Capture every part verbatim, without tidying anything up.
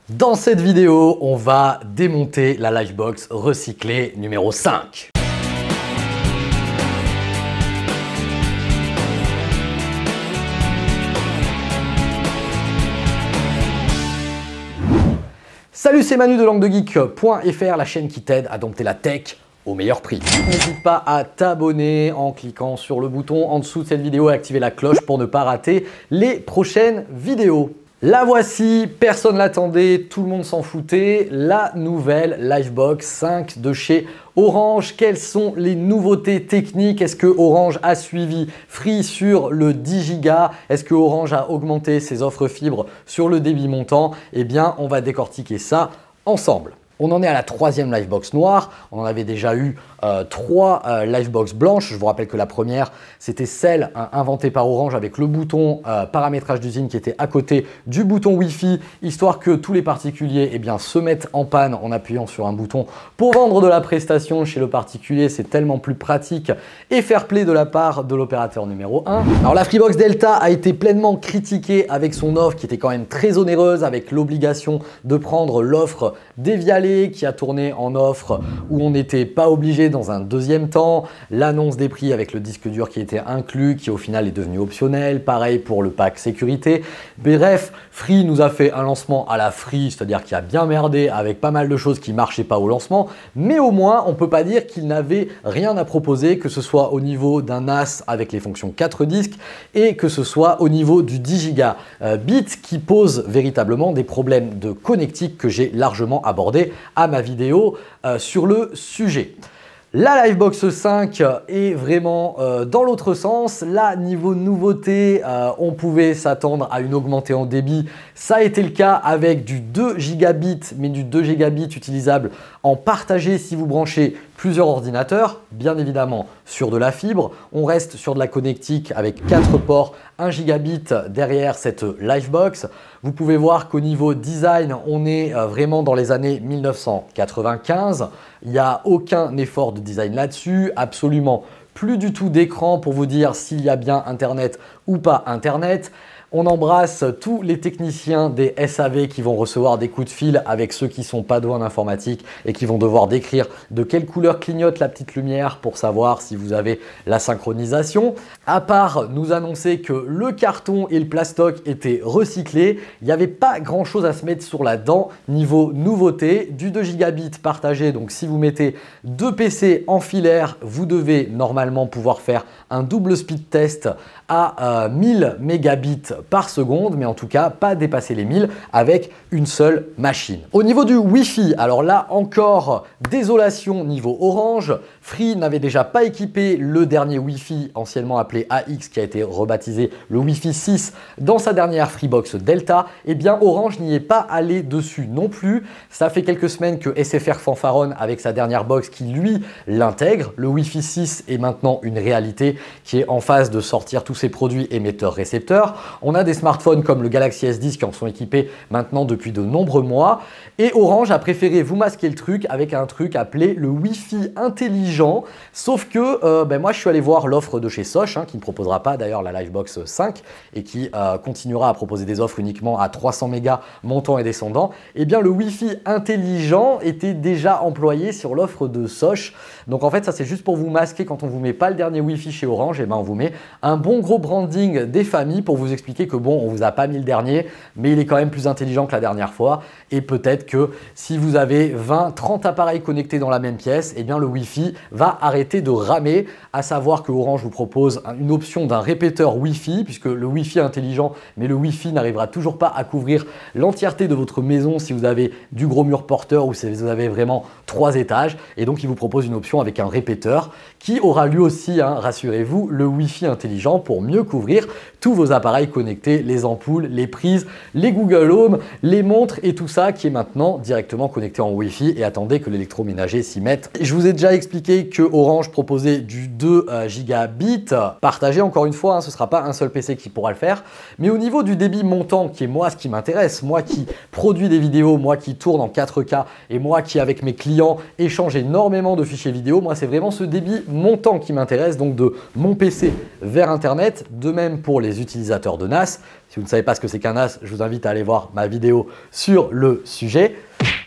Dans cette vidéo, on va démonter la Livebox recyclée numéro cinq. Salut, c'est Manu de langue de geek point F R, la chaîne qui t'aide à dompter la tech au meilleur prix. N'hésite pas à t'abonner en cliquant sur le bouton en dessous de cette vidéo et activer la cloche pour ne pas rater les prochaines vidéos. La voici, personne l'attendait, tout le monde s'en foutait, la nouvelle Livebox cinq de chez Orange. Quelles sont les nouveautés techniques? Est-ce que Orange a suivi Free sur le dix giga? Est-ce que Orange a augmenté ses offres fibres sur le débit montant? Eh bien, on va décortiquer ça ensemble. On en est à la troisième Livebox noire. On en avait déjà eu euh, trois euh, Livebox blanches. Je vous rappelle que la première, c'était celle euh, inventée par Orange avec le bouton euh, paramétrage d'usine qui était à côté du bouton Wi-Fi, histoire que tous les particuliers eh bien, se mettent en panne en appuyant sur un bouton pour vendre de la prestation chez le particulier. C'est tellement plus pratique et fair play de la part de l'opérateur numéro un. Alors la Freebox Delta a été pleinement critiquée avec son offre qui était quand même très onéreuse, avec l'obligation de prendre l'offre dévialée qui a tourné en offre où on n'était pas obligé dans un deuxième temps, l'annonce des prix avec le disque dur qui était inclus, qui au final est devenu optionnel, pareil pour le pack sécurité. Bref, Free nous a fait un lancement à la Free, c'est-à-dire qu'il a bien merdé avec pas mal de choses qui ne marchaient pas au lancement, mais au moins on ne peut pas dire qu'il n'avait rien à proposer, que ce soit au niveau d'un N A S avec les fonctions quatre disques et que ce soit au niveau du dix giga bit qui pose véritablement des problèmes de connectique que j'ai largement abordé à ma vidéo euh, sur le sujet. La Livebox cinq est vraiment euh, dans l'autre sens. Là, niveau nouveauté, euh, on pouvait s'attendre à une augmentée en débit. Ça a été le cas avec du deux gigabits, mais du deux gigabits utilisable en partagé si vous branchez plusieurs ordinateurs, bien évidemment sur de la fibre. On reste sur de la connectique avec quatre ports, un gigabit derrière cette Livebox. Vous pouvez voir qu'au niveau design, on est vraiment dans les années mille neuf cent quatre-vingt-quinze. Il n'y a aucun effort de design là-dessus, absolument plus du tout d'écran pour vous dire s'il y a bien Internet ou pas Internet. On embrasse tous les techniciens des S A V qui vont recevoir des coups de fil avec ceux qui sont pas doués en informatique et qui vont devoir décrire de quelle couleur clignote la petite lumière pour savoir si vous avez la synchronisation. À part nous annoncer que le carton et le plastoc étaient recyclés, il n'y avait pas grand chose à se mettre sur la dent niveau nouveauté. Du deux gigabits partagé, donc si vous mettez deux P C en filaire, vous devez normalement pouvoir faire un double speed test à euh, mille mégabits par seconde, mais en tout cas pas dépasser les mille avec une seule machine. Au niveau du Wi-Fi, alors là encore désolation niveau Orange. Free n'avait déjà pas équipé le dernier Wi-Fi anciennement appelé A X qui a été rebaptisé le Wi-Fi six dans sa dernière Freebox Delta. Eh bien Orange n'y est pas allé dessus non plus. Ça fait quelques semaines que S F R fanfaronne avec sa dernière box qui lui l'intègre. Le Wi-Fi six est maintenant une réalité qui est en phase de sortir tous ses produits émetteurs-récepteurs. On a des smartphones comme le Galaxy S dix qui en sont équipés maintenant depuis de nombreux mois. Et Orange a préféré vous masquer le truc avec un truc appelé le Wi-Fi intelligent. Sauf que euh, ben moi, je suis allé voir l'offre de chez Sosh, hein, qui ne proposera pas d'ailleurs la Livebox cinq et qui euh, continuera à proposer des offres uniquement à trois cents mégas montant et descendant. Et bien, le Wi-Fi intelligent était déjà employé sur l'offre de Sosh. Donc en fait, ça c'est juste pour vous masquer quand on vous met pas le dernier Wi-Fi chez Orange, et ben on vous met un bon gros branding des familles pour vous expliquer que bon, on vous a pas mis le dernier, mais il est quand même plus intelligent que la dernière fois. Et peut-être que si vous avez vingt, trente appareils connectés dans la même pièce, eh bien le Wi-Fi va arrêter de ramer. À savoir que Orange vous propose une option d'un répéteur Wi-Fi, puisque le Wi-Fi intelligent, mais le Wi-Fi n'arrivera toujours pas à couvrir l'entièreté de votre maison si vous avez du gros mur porteur ou si vous avez vraiment trois étages. Et donc il vous propose une option avec un répéteur qui aura lui aussi, hein, rassurez-vous, le Wi-Fi intelligent pour mieux couvrir tous vos appareils connectés, les ampoules, les prises, les Google Home, les montres et tout ça qui est maintenant directement connecté en Wi-Fi. Et attendez que l'électroménager s'y mette. Je vous ai déjà expliqué expliqué que Orange proposait du deux gigabits partagé, encore une fois, hein, ce ne sera pas un seul P C qui pourra le faire. Mais au niveau du débit montant, qui est moi ce qui m'intéresse, moi qui produis des vidéos, moi qui tourne en quatre K et moi qui avec mes clients échange énormément de fichiers vidéo, moi c'est vraiment ce débit montant qui m'intéresse, donc de mon P C vers Internet, de même pour les utilisateurs de N A S. Si vous ne savez pas ce que c'est qu'un N A S, je vous invite à aller voir ma vidéo sur le sujet.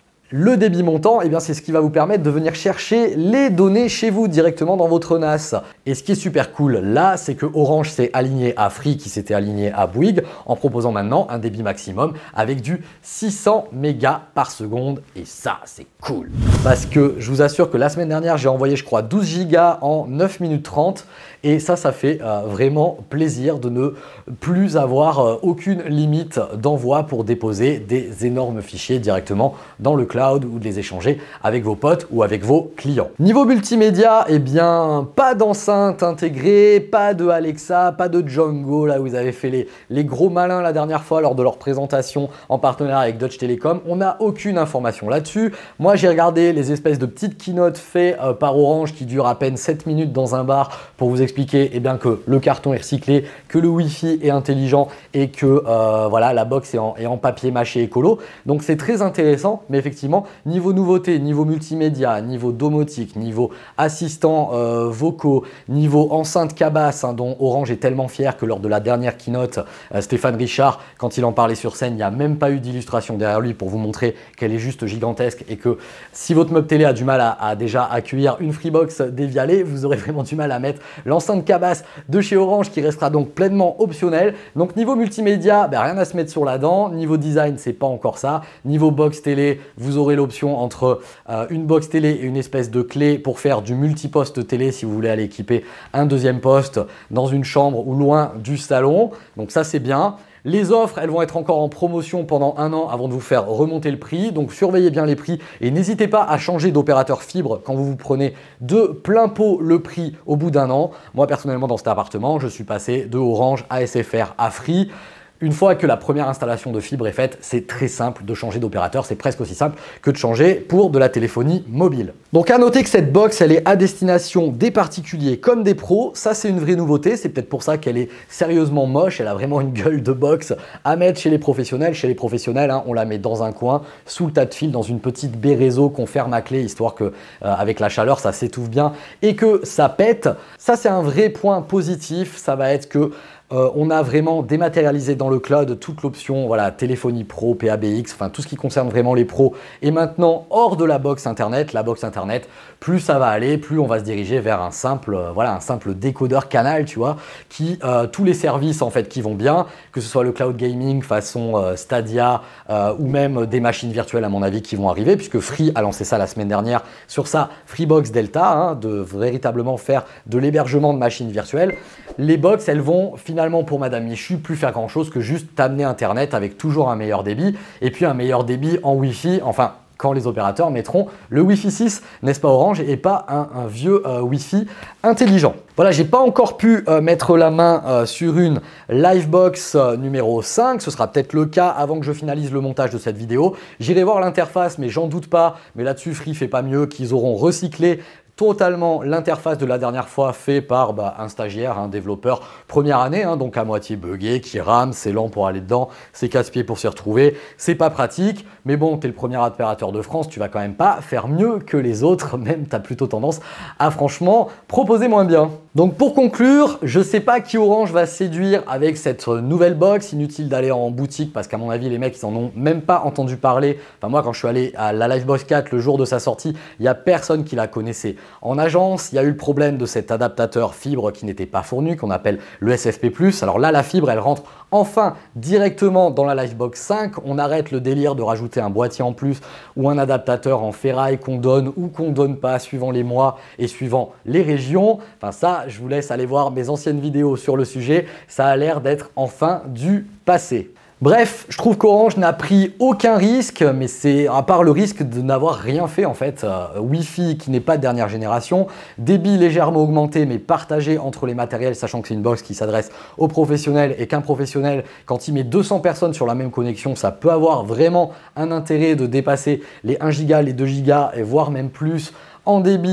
Le débit montant, eh bien, c'est ce qui va vous permettre de venir chercher les données chez vous directement dans votre N A S. Et ce qui est super cool là, c'est que Orange s'est aligné à Free qui s'était aligné à Bouygues en proposant maintenant un débit maximum avec du six cents mégas par seconde. Et ça, c'est cool. Parce que je vous assure que la semaine dernière, j'ai envoyé, je crois, douze gigas en neuf minutes trente. Et ça, ça fait euh, vraiment plaisir de ne plus avoir euh, aucune limite d'envoi pour déposer des énormes fichiers directement dans le cloud ou de les échanger avec vos potes ou avec vos clients. Niveau multimédia, eh bien, pas d'enceinte intégrée, pas de Alexa, pas de Django, là où vous avez fait les, les gros malins la dernière fois lors de leur présentation en partenariat avec Deutsche Telekom. On n'a aucune information là-dessus. Moi, j'ai regardé les espèces de petites keynotes faites euh, par Orange qui durent à peine sept minutes dans un bar pour vous expliquer eh bien, que le carton est recyclé, que le Wi-Fi est intelligent et que euh, voilà, la box est en, est en papier mâché écolo. Donc c'est très intéressant, mais effectivement, niveau nouveauté, niveau multimédia, niveau domotique, niveau assistants euh, vocaux, niveau enceinte Cabas, hein, dont Orange est tellement fier que lors de la dernière keynote, euh, Stéphane Richard, quand il en parlait sur scène, il n'y a même pas eu d'illustration derrière lui pour vous montrer qu'elle est juste gigantesque et que si votre meuble télé a du mal à, à déjà accueillir une Freebox dévialée, vous aurez vraiment du mal à mettre l'enceinte Cabas de chez Orange qui restera donc pleinement optionnel. Donc niveau multimédia, ben, rien à se mettre sur la dent. Niveau design, c'est pas encore ça. Niveau box télé, vous aurez l'option entre euh, une box télé et une espèce de clé pour faire du multiposte télé si vous voulez aller équiper un deuxième poste dans une chambre ou loin du salon. Donc ça, c'est bien. Les offres, elles vont être encore en promotion pendant un an avant de vous faire remonter le prix. Donc surveillez bien les prix et n'hésitez pas à changer d'opérateur fibre quand vous vous prenez de plein pot le prix au bout d'un an. Moi personnellement dans cet appartement, je suis passé de Orange à S F R à Free. Une fois que la première installation de fibre est faite, c'est très simple de changer d'opérateur. C'est presque aussi simple que de changer pour de la téléphonie mobile. Donc à noter que cette box, elle est à destination des particuliers comme des pros. Ça, c'est une vraie nouveauté. C'est peut-être pour ça qu'elle est sérieusement moche. Elle a vraiment une gueule de box à mettre chez les professionnels. Chez les professionnels, hein, on la met dans un coin, sous le tas de fil, dans une petite baie réseau qu'on ferme à clé, histoire que, euh, avec la chaleur, ça s'étouffe bien et que ça pète. Ça, c'est un vrai point positif. Ça va être que Euh, on a vraiment dématérialisé dans le cloud toute l'option voilà, téléphonie pro, P A B X, enfin tout ce qui concerne vraiment les pros. Et maintenant, hors de la box internet, la box internet, plus ça va aller, plus on va se diriger vers un simple, euh, voilà, un simple décodeur canal, tu vois, qui euh, tous les services en fait qui vont bien, que ce soit le cloud gaming façon euh, Stadia euh, ou même des machines virtuelles à mon avis qui vont arriver, puisque Free a lancé ça la semaine dernière sur sa Freebox Delta, hein, de véritablement faire de l'hébergement de machines virtuelles. Les box, elles vont finalement Finalement, pour Madame Michu, plus faire grand chose que juste t'amener Internet avec toujours un meilleur débit et puis un meilleur débit en Wi-Fi. Enfin, quand les opérateurs mettront le Wi-Fi six, n'est-ce pas Orange, et pas un, un vieux euh, Wi-Fi intelligent. Voilà, j'ai pas encore pu euh, mettre la main euh, sur une Livebox euh, numéro cinq. Ce sera peut-être le cas avant que je finalise le montage de cette vidéo. J'irai voir l'interface, mais j'en doute pas. Mais là-dessus, Free fait pas mieux qu'ils auront recyclé totalement l'interface de la dernière fois fait par bah, un stagiaire, un développeur première année, hein, donc à moitié buggé, qui rame, c'est lent pour aller dedans, c'est casse-pied pour s'y retrouver, c'est pas pratique, mais bon, tu es le premier opérateur de France, tu vas quand même pas faire mieux que les autres, même tu as plutôt tendance à franchement proposer moins bien. Donc pour conclure, je sais pas qui Orange va séduire avec cette nouvelle box, inutile d'aller en boutique parce qu'à mon avis les mecs ils en ont même pas entendu parler. Enfin moi quand je suis allé à la Livebox quatre le jour de sa sortie, il y a personne qui la connaissait. En agence, il y a eu le problème de cet adaptateur fibre qui n'était pas fourni, qu'on appelle le S F P plus. Alors là la fibre elle rentre enfin directement dans la Livebox cinq. On arrête le délire de rajouter un boîtier en plus ou un adaptateur en ferraille qu'on donne ou qu'on donne pas suivant les mois et suivant les régions. Enfin ça, je vous laisse aller voir mes anciennes vidéos sur le sujet. Ça a l'air d'être enfin du passé. Bref, je trouve qu'Orange n'a pris aucun risque, mais c'est à part le risque de n'avoir rien fait en fait. Euh, Wi-Fi qui n'est pas de dernière génération, débit légèrement augmenté mais partagé entre les matériels, sachant que c'est une box qui s'adresse aux professionnels et qu'un professionnel, quand il met deux cents personnes sur la même connexion, ça peut avoir vraiment un intérêt de dépasser les un giga, les deux gigas et voire même plus en débit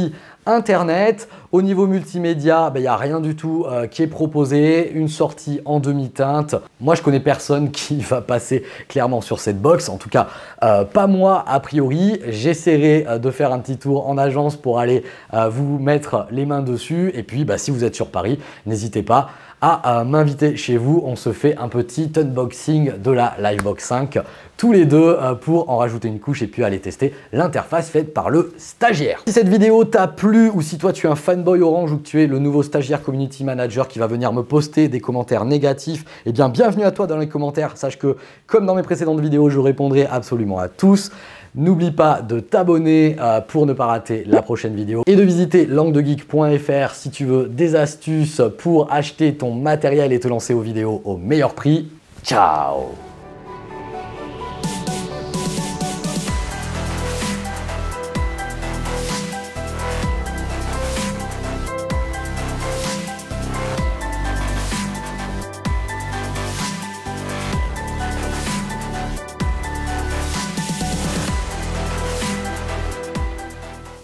Internet. Au niveau multimédia, il n'y a rien du tout euh, qui est proposé, une sortie en demi-teinte. Moi, je connais personne qui va passer clairement sur cette box, en tout cas euh, pas moi a priori. J'essaierai euh, de faire un petit tour en agence pour aller euh, vous mettre les mains dessus. Et puis, bah, si vous êtes sur Paris, n'hésitez pas à euh, m'inviter chez vous. On se fait un petit unboxing de la Livebox cinq tous les deux euh, pour en rajouter une couche et puis aller tester l'interface faite par le stagiaire. Si cette vidéo t'a plu ou si toi tu es un fanboy Orange ou que tu es le nouveau stagiaire community manager qui va venir me poster des commentaires négatifs, eh bien bienvenue à toi dans les commentaires. Sache que comme dans mes précédentes vidéos, je répondrai absolument à tous. N'oublie pas de t'abonner euh, pour ne pas rater la prochaine vidéo et de visiter langue de geek point F R si tu veux des astuces pour acheter ton matériel et te lancer aux vidéos au meilleur prix. Ciao!